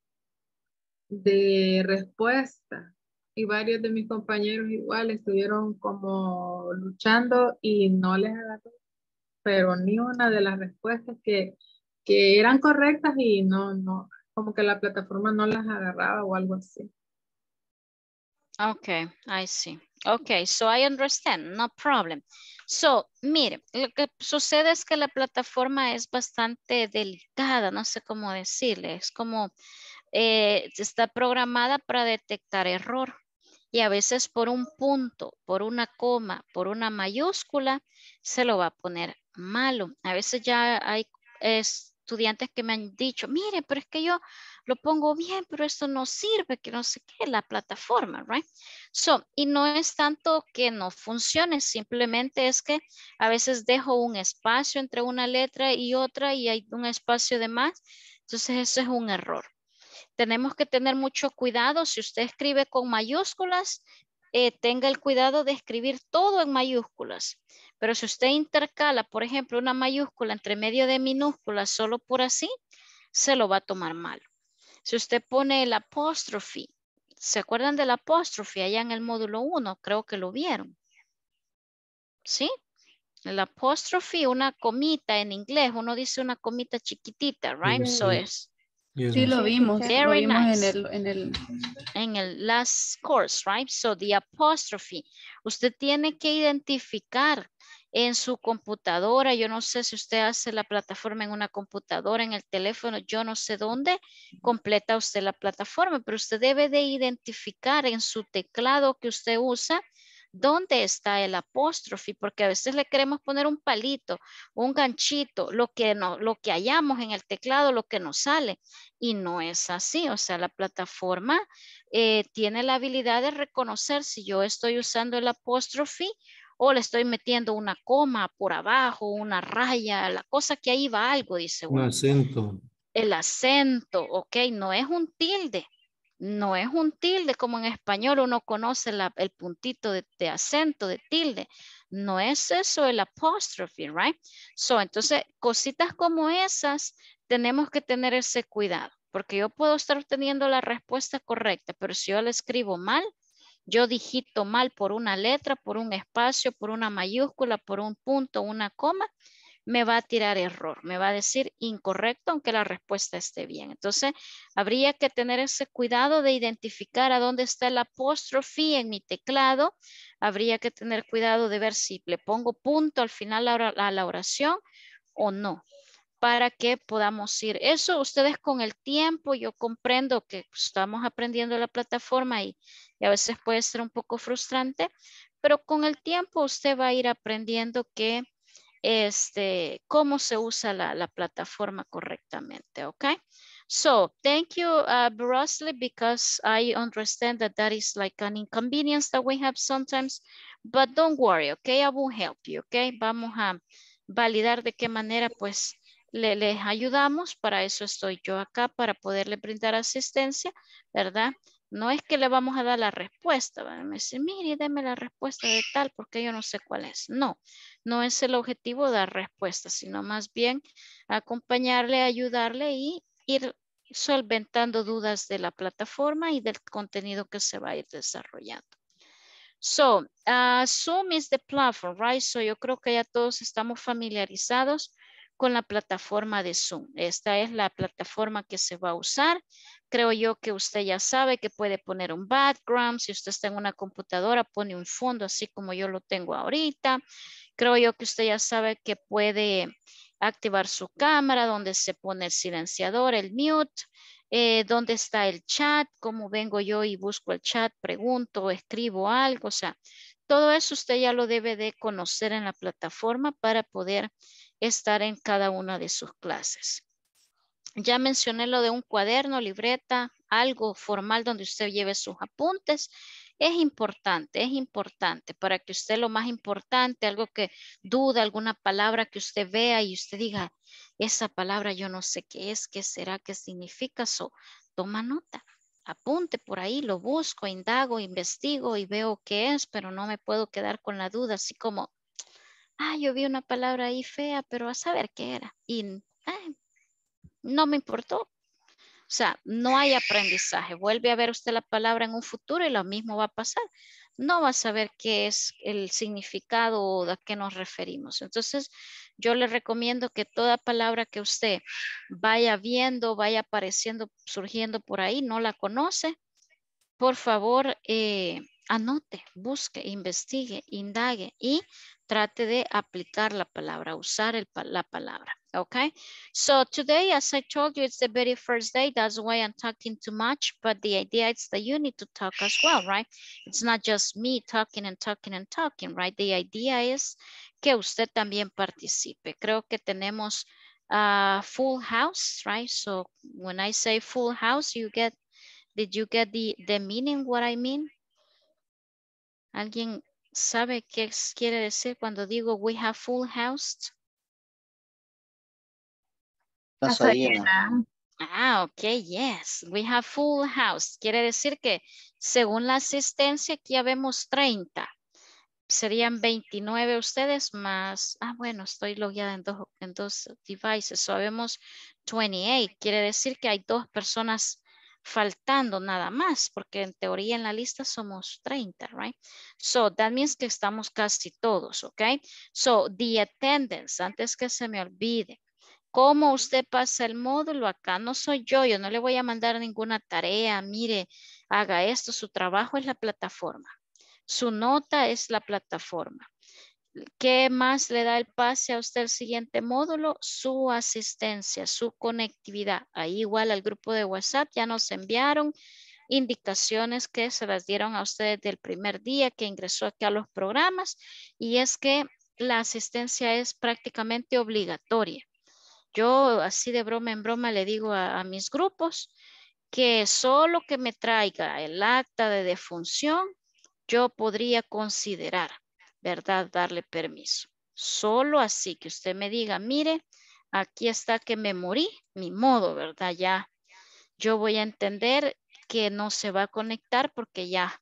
de respuesta. Y varios de mis compañeros igual estuvieron como luchando y no les agarró, pero ni una de las respuestas que, que eran correctas y no, no, como que la plataforma no las agarraba o algo así. Okay, I see. Okay, so I understand, no problem. So, mire, lo que sucede es que la plataforma es bastante delicada, no sé cómo decirle, es como eh, está programada para detectar error y a veces por un punto, por una coma, por una mayúscula, se lo va a poner malo. A veces ya hay estudiantes que me han dicho, mire, pero es que yo lo pongo bien, pero esto no sirve, que no sé qué, la plataforma, right? So, y no es tanto que no funcione, simplemente es que a veces dejo un espacio entre una letra y otra y hay un espacio de más, entonces eso es un error. Tenemos que tener mucho cuidado, si usted escribe con mayúsculas, eh, tenga el cuidado de escribir todo en mayúsculas. Pero si usted intercala, por ejemplo, una mayúscula entre medio de minúsculas solo por así, se lo va a tomar mal. Si usted pone el apóstrofe, ¿se acuerdan del apóstrofe allá en el módulo uno? Creo que lo vieron. ¿Sí? El apóstrofe, una comita en inglés, uno dice una comita chiquitita, right? Sí, So sí. es. Yes, Sí, lo miss. vimos, lo Very vimos nice. en el, en el... En el last course, right? So the apostrophe. Usted tiene que identificar en su computadora. Yo no sé si usted hace la plataforma en una computadora, en el teléfono, yo no sé dónde completa usted la plataforma, pero usted debe de identificar en su teclado que usted usa dónde está el apóstrofe, porque a veces le queremos poner un palito, un ganchito, lo que, no, lo que hallamos en el teclado, lo que nos sale, y no es así. O sea, la plataforma eh, tiene la habilidad de reconocer si yo estoy usando el apóstrofe o le estoy metiendo una coma por abajo, una raya, la cosa que ahí va algo, dice Un uno. acento. El acento, ok, no es un tilde. No es un tilde como en español uno conoce la, el puntito de, de acento, de tilde. No es eso el apóstrofe, right? So, entonces, cositas como esas, tenemos que tener ese cuidado, porque yo puedo estar teniendo la respuesta correcta, pero si yo la escribo mal, yo digito mal por una letra, por un espacio, por una mayúscula, por un punto, una coma, me va a tirar error, me va a decir incorrecto aunque la respuesta esté bien. Entonces, habría que tener ese cuidado de identificar a dónde está el apóstrofe en mi teclado. Habría que tener cuidado de ver si le pongo punto al final a la oración o no, para que podamos ir. Eso ustedes con el tiempo, yo comprendo que estamos aprendiendo la plataforma y, y a veces puede ser un poco frustrante, pero con el tiempo usted va a ir aprendiendo que este, cómo se usa la, la plataforma correctamente, okay? So, thank you, uh, Brosley, because I understand that that is like an inconvenience that we have sometimes, but don't worry, okay? I will help you, okay? Vamos a validar de qué manera, pues, le, les ayudamos. Para eso estoy yo acá, para poderle brindar asistencia, ¿verdad? No es que le vamos a dar la respuesta, ¿verdad? Me dice, mire, deme la respuesta de tal, porque yo no sé cuál es. No, no es el objetivo dar respuestas, sino más bien acompañarle, ayudarle y ir solventando dudas de la plataforma y del contenido que se va a ir desarrollando. So, uh, Zoom is the platform, right? So, yo creo que ya todos estamos familiarizados con la plataforma de Zoom. Esta es la plataforma que se va a usar. Creo yo que usted ya sabe que puede poner un background. Si usted está en una computadora, pone un fondo así como yo lo tengo ahorita. Creo yo que usted ya sabe que puede activar su cámara, donde se pone el silenciador, el mute, eh, dónde está el chat, cómo vengo yo y busco el chat, pregunto, escribo algo, o sea, todo eso usted ya lo debe de conocer en la plataforma para poder estar en cada una de sus clases. Ya mencioné lo de un cuaderno, libreta, algo formal donde usted lleve sus apuntes. Es importante, es importante para que usted lo más importante, algo que duda, alguna palabra que usted vea y usted diga, esa palabra yo no sé qué es, qué será, qué significa. So, toma nota, apunte por ahí, lo busco, indago, investigo y veo qué es, pero no me puedo quedar con la duda, así como, ah, yo vi una palabra ahí fea, pero a saber qué era. Y ay, no me importó. O sea, no hay aprendizaje. Vuelve a ver usted la palabra en un futuro y lo mismo va a pasar. No va a saber qué es el significado o a qué nos referimos. Entonces, yo le recomiendo que toda palabra que usted vaya viendo, vaya apareciendo, surgiendo por ahí, no la conoce, por favor, eh, anote, busque, investigue, indague y trate de aplicar la palabra, usar el, la palabra, okay? So today, as I told you, it's the very first day. That's why I'm talking too much, but the idea is that you need to talk as well, right? It's not just me talking and talking and talking, right? The idea is que usted también participe. Creo que tenemos a full house, right? So when I say full house, you get Did you get the, the meaning, what I mean? ¿Alguien sabe qué quiere decir cuando digo we have full house? Casa llena. Ah, ok, yes. We have full house. Quiere decir que según la asistencia aquí ya vemos treinta. Serían veintinueve ustedes más, ah bueno, estoy logueada en dos, en dos devices. So vemos veintiocho. Quiere decir que hay dos personas faltando nada más, porque en teoría en la lista somos treinta, right? So that means que estamos casi todos, ok? So the attendance, antes que se me olvide, ¿cómo usted pasa el módulo? Acá no soy yo, yo no le voy a mandar ninguna tarea, mire, haga esto, su trabajo es la plataforma. Su nota es la plataforma. ¿Qué más le da el pase a usted el siguiente módulo? Su asistencia, su conectividad. Ahí igual al grupo de WhatsApp ya nos enviaron indicaciones que se las dieron a ustedes del primer día que ingresó aquí a los programas, y es que la asistencia es prácticamente obligatoria. Yo así de broma en broma le digo a, a mis grupos que solo que me traiga el acta de defunción yo podría considerar, ¿verdad? Darle permiso. Solo así que usted me diga, mire, aquí está que me morí, mi modo, ¿verdad? Ya yo voy a entender que no se va a conectar porque ya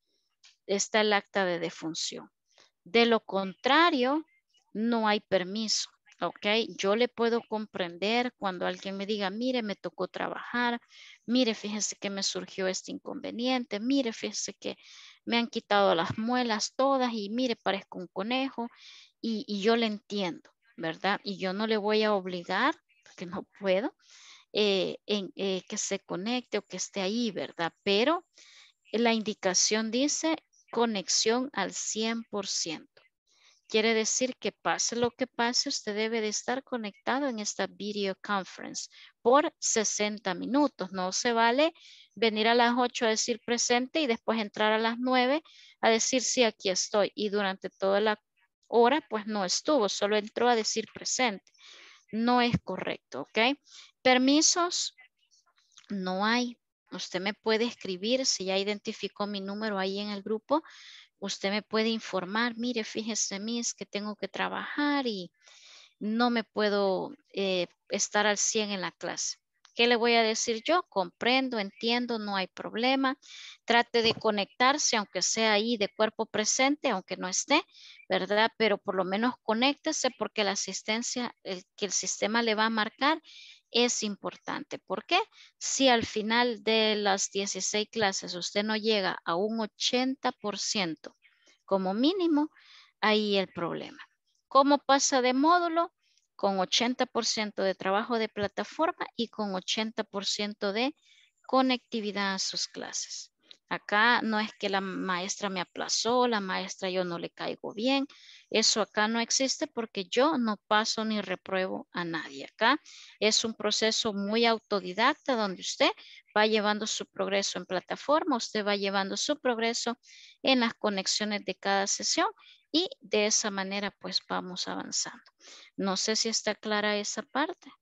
está el acta de defunción. De lo contrario, no hay permiso, ¿ok? Yo le puedo comprender cuando alguien me diga, mire, me tocó trabajar, mire, fíjese que me surgió este inconveniente, mire, fíjese que me han quitado las muelas todas y mire, parezco un conejo, y, y yo le entiendo, ¿verdad? Y yo no le voy a obligar, porque no puedo, eh, en, eh, que se conecte o que esté ahí, ¿verdad? Pero la indicación dice conexión al cien por ciento. Quiere decir que pase lo que pase, usted debe de estar conectado en esta video conference por sesenta minutos. No se vale venir a las ocho a decir presente y después entrar a las nueve a decir sí, aquí estoy. Y durante toda la hora pues no estuvo, solo entró a decir presente. No es correcto, ¿ok? Permisos, no hay. Usted me puede escribir, si ya identificó mi número ahí en el grupo, usted me puede informar, mire, fíjese, Miss, que tengo que trabajar y no me puedo eh, estar al cien en la clase. ¿Qué le voy a decir yo? Comprendo, entiendo, no hay problema. Trate de conectarse, aunque sea ahí de cuerpo presente, aunque no esté, ¿verdad? Pero por lo menos conéctese porque la asistencia el, que el sistema le va a marcar es importante. ¿Por qué? Si al final de las dieciséis clases usted no llega a un ochenta por ciento como mínimo, ahí el problema. ¿Cómo pasa de módulo? Con ochenta por ciento de trabajo de plataforma y con ochenta por ciento de conectividad a sus clases. Acá no es que la maestra me aplazó, la maestra yo no le caigo bien. Eso acá no existe porque yo no paso ni repruebo a nadie. Acá es un proceso muy autodidacta donde usted va llevando su progreso en plataforma, usted va llevando su progreso en las conexiones de cada sesión y de esa manera pues vamos avanzando. No sé si está clara esa parte.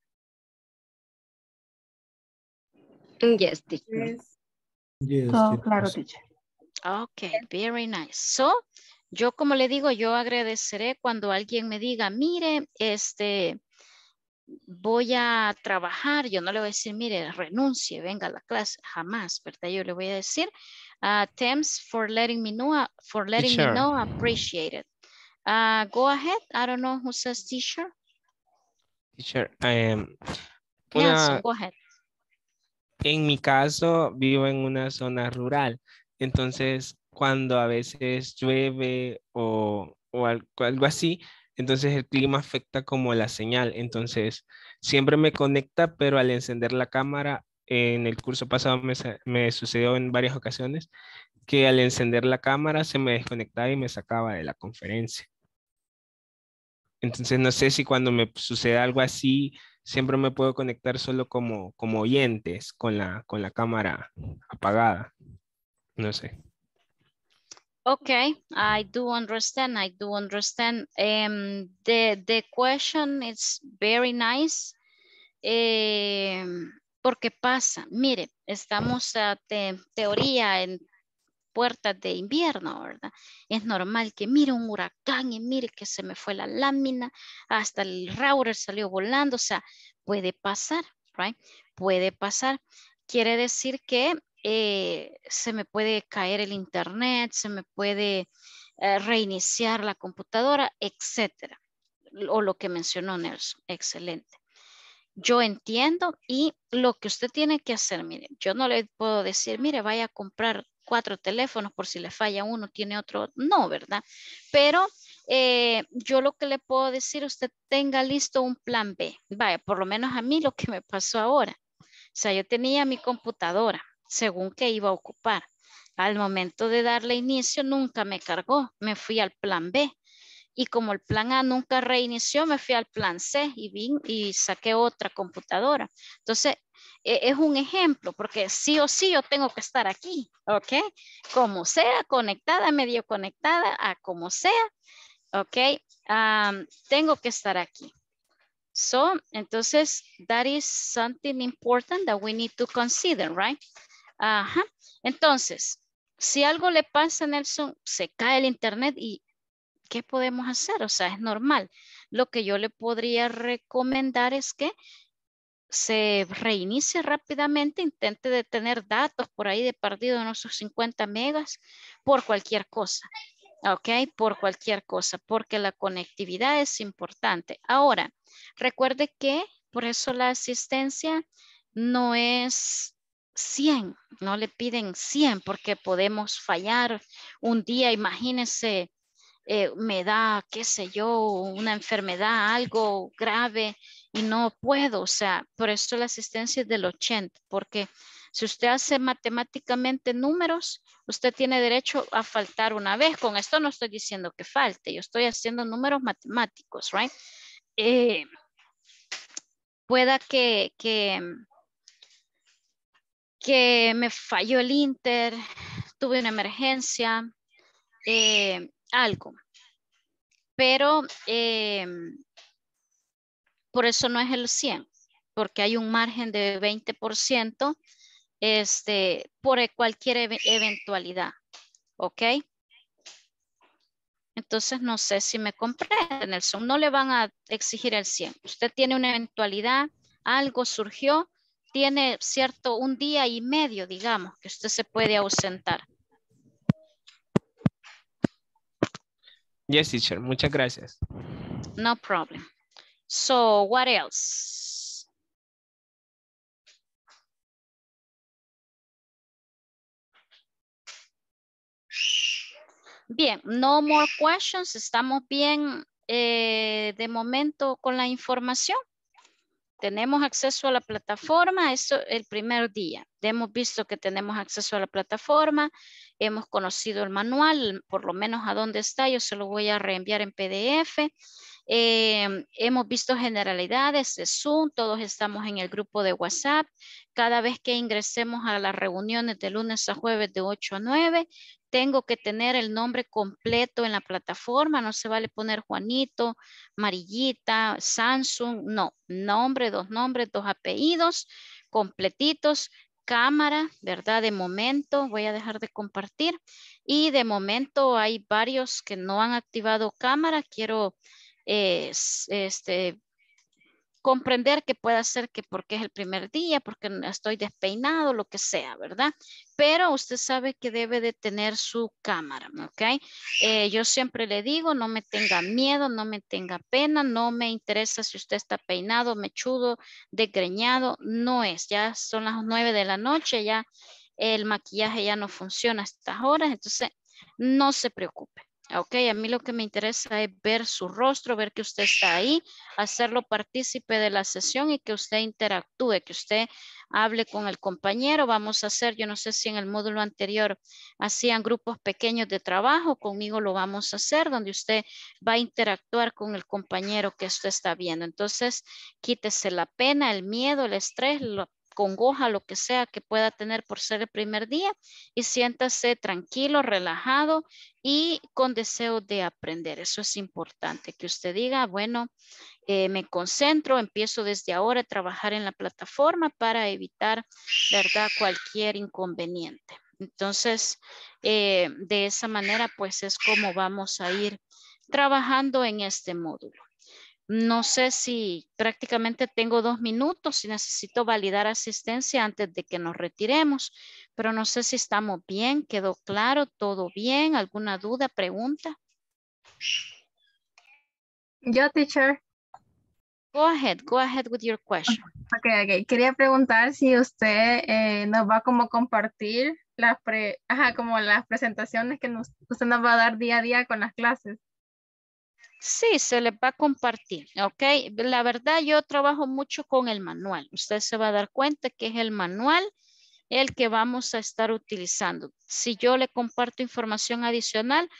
Yes, teacher. Yes. Yes, Todo teacher. claro, teacher. Ok, very nice. So, yo como le digo, yo agradeceré cuando alguien me diga, mire, este, voy a trabajar. Yo no le voy a decir, mire, renuncie, venga a la clase. Jamás, ¿verdad? Yo le voy a decir, uh, thanks for letting me know, for letting me Teacher. know, appreciate it. Uh, go ahead. I don't know who says teacher. Teacher, em, Nelson, una, go ahead. en mi caso vivo en una zona rural, entonces cuando a veces llueve o, o al- algo así, entonces el clima afecta como la señal, entonces siempre me conecta, pero al encender la cámara, en el curso pasado me, sa- me sucedió en varias ocasiones que al encender la cámara se me desconectaba y me sacaba de la conferencia. Entonces no sé si cuando me sucede algo así, siempre me puedo conectar solo como, como oyentes con la, con la cámara apagada. No sé. Okay, I do understand. I do understand. Um, the, the question is very nice. Um, porque pasa, mire, estamos a te- teoría en puertas de invierno, ¿verdad? Es normal que mire un huracán y mire que se me fue la lámina, hasta el router salió volando, o sea, puede pasar, right? Puede pasar. Quiere decir que eh, se me puede caer el internet, se me puede eh, reiniciar la computadora, etcétera. O lo que mencionó Nelson, excelente. Yo entiendo y lo que usted tiene que hacer, mire, yo no le puedo decir, mire, vaya a comprar cuatro teléfonos por si le falla uno, tiene otro, no, ¿verdad? Pero eh, yo lo que le puedo decir, usted tenga listo un plan B. Vaya, por lo menos a mí lo que me pasó ahora. O sea, yo tenía mi computadora según que iba a ocupar. Al momento de darle inicio nunca me cargó, me fui al plan B. Y como el plan A nunca reinició, me fui al plan C y, vi, y saqué otra computadora. Entonces, es un ejemplo, porque sí o sí yo tengo que estar aquí, ¿ok? Como sea, conectada, medio conectada, a como sea, ¿ok? Um, tengo que estar aquí. So, entonces, that is something important that we need to consider, right? Ajá. Entonces, si algo le pasa a Nelson, se cae el internet y ¿qué podemos hacer? O sea, es normal. Lo que yo le podría recomendar es que se reinicie rápidamente, intente de tener datos por ahí de perdido en esos cincuenta megas por cualquier cosa. Ok, por cualquier cosa, porque la conectividad es importante. Ahora, recuerde que por eso la asistencia no es cien, no le piden cien porque podemos fallar un día, imagínense, eh, me da, qué sé yo, una enfermedad, algo grave y no puedo, o sea, por eso la asistencia es del ochenta, porque si usted hace matemáticamente números, usted tiene derecho a faltar una vez. Con esto no estoy diciendo que falte, yo estoy haciendo números matemáticos, right? Eh, pueda que, que, que me falló el Inter, tuve una emergencia, eh, algo. Pero eh, por eso no es el cien, porque hay un margen de veinte por ciento este, por cualquier ev eventualidad, ¿ok? Entonces no sé si me comprende, Nelson, no le van a exigir el cien. Usted tiene una eventualidad, algo surgió, tiene cierto un día y medio, digamos, que usted se puede ausentar. Yes, teacher. Muchas gracias. No problem. So, what else? Bien, no more questions. Estamos bien eh, de momento con la información. Tenemos acceso a la plataforma, eso el primer día. Hemos visto que tenemos acceso a la plataforma, hemos conocido el manual, por lo menos a dónde está, yo se lo voy a reenviar en P D F. Eh, hemos visto generalidades de Zoom, todos estamos en el grupo de WhatsApp. Cada vez que ingresemos a las reuniones de lunes a jueves de ocho a nueve, tengo que tener el nombre completo en la plataforma, no se vale poner Juanito, Marillita, Samsung, no, nombre, dos nombres, dos apellidos, completitos, cámara, ¿verdad? De momento voy a dejar de compartir y de momento hay varios que no han activado cámara, quiero eh, este, comprender que pueda ser que porque es el primer día, porque estoy despeinado, lo que sea, ¿verdad? Pero usted sabe que debe de tener su cámara, ¿ok? Eh, yo siempre le digo, no me tenga miedo, no me tenga pena, no me interesa si usted está peinado, mechudo, desgreñado, no es. Ya son las nueve de la noche, ya el maquillaje ya no funciona a estas horas, entonces no se preocupe. Ok, a mí lo que me interesa es ver su rostro, ver que usted está ahí, hacerlo partícipe de la sesión y que usted interactúe, que usted hable con el compañero. Vamos a hacer, yo no sé si en el módulo anterior hacían grupos pequeños de trabajo, conmigo lo vamos a hacer, donde usted va a interactuar con el compañero que usted está viendo. Entonces, quítese la pena, el miedo, el estrés, lo congoja, lo que sea que pueda tener por ser el primer día y siéntase tranquilo, relajado y con deseo de aprender. Eso es importante, que usted diga, bueno, eh, me concentro, empiezo desde ahora a trabajar en la plataforma para evitar, ¿verdad?, cualquier inconveniente. Entonces, eh, de esa manera, pues es como vamos a ir trabajando en este módulo. No sé si prácticamente tengo dos minutos, si necesito validar asistencia antes de que nos retiremos, pero no sé si estamos bien, quedó claro, todo bien, alguna duda, pregunta. Yo, teacher. Go ahead, go ahead with your question. Ok, ok. Quería preguntar si usted eh, nos va como a compartir las, pre, ajá, como las presentaciones que nos, usted nos va a dar día a día con las clases. Sí, se les va a compartir, ¿ok? La verdad, yo trabajo mucho con el manual. Usted se va a dar cuenta que es el manual el que vamos a estar utilizando. Si yo le comparto información adicional,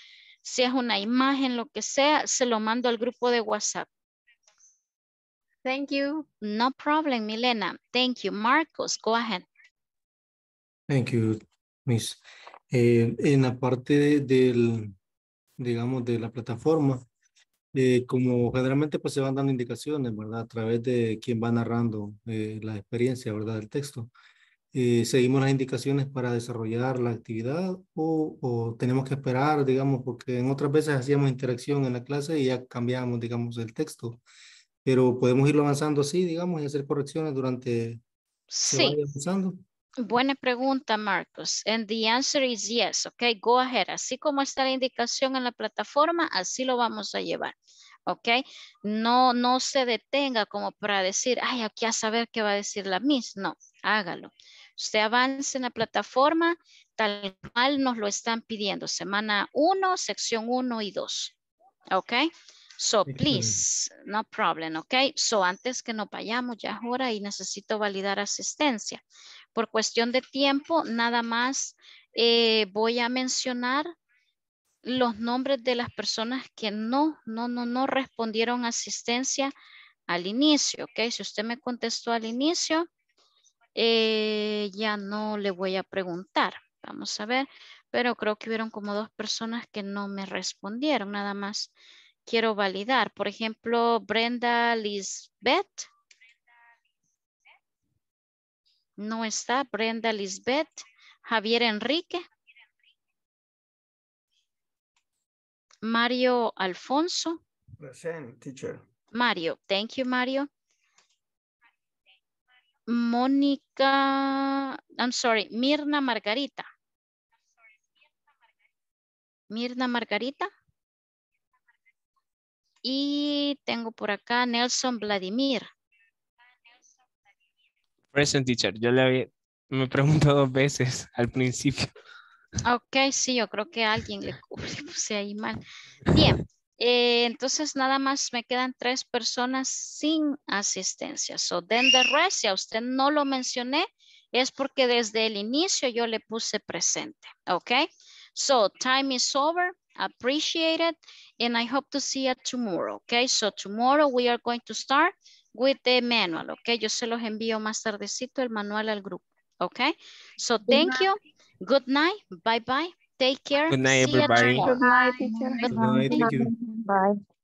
Si es una imagen, lo que sea, se lo mando al grupo de WhatsApp. Thank you. No problem, Milena. Thank you. Marcos, go ahead. Thank you, Miss. Eh, en la parte de- del, digamos, de la plataforma, eh, como generalmente pues se van dando indicaciones, ¿verdad? A través de quien va narrando eh, la experiencia, ¿verdad? Del texto. Eh, ¿Seguimos las indicaciones para desarrollar la actividad o, o tenemos que esperar, digamos, porque en otras veces hacíamos interacción en la clase y ya cambiamos, digamos, el texto, pero podemos irlo avanzando así, digamos, y hacer correcciones durante, se Sí. vaya avanzando? Buena pregunta, Marcos. And the answer is yes. Okay, go ahead. Así como está la indicación en la plataforma, así lo vamos a llevar. Ok, no, no se detenga como para decir, ay, aquí a saber qué va a decir la Miss. No, hágalo. Usted avance en la plataforma tal cual nos lo están pidiendo. Semana uno, sección uno y dos. Ok, so please, no problem. Ok, so antes que nos vayamos, ya es hora y necesito validar asistencia. Por cuestión de tiempo, nada más eh, voy a mencionar los nombres de las personas que no, no, no, no respondieron asistencia al inicio, ¿ok? Si usted me contestó al inicio, eh, ya no le voy a preguntar. Vamos a ver, pero creo que hubieron como dos personas que no me respondieron, nada más quiero validar. Por ejemplo, Brenda Lisbeth. No está. Brenda Lisbeth. Javier Enrique. Mario Alfonso. Present, teacher. Mario. Thank you, Mario. Mónica. I'm sorry. Mirna Margarita. Mirna Margarita. Y tengo por acá Nelson Vladimir. Present, teacher. Yo le había, me preguntó dos veces al principio. Ok, sí, yo creo que alguien le, le puse ahí mal. Bien, eh, entonces nada más me quedan tres personas sin asistencia. So then the rest, si a usted no lo mencioné, es porque desde el inicio yo le puse presente. Ok, so time is over. Appreciate it. And I hope to see you tomorrow. Ok, so tomorrow we are going to start with the manual. Ok, yo se los envío más tardecito el manual al grupo. Ok, so thank you. Good night. Bye bye. Take care. Good night, See you everybody. tomorrow. Good night, teacher. Good Good night, thank you. Bye.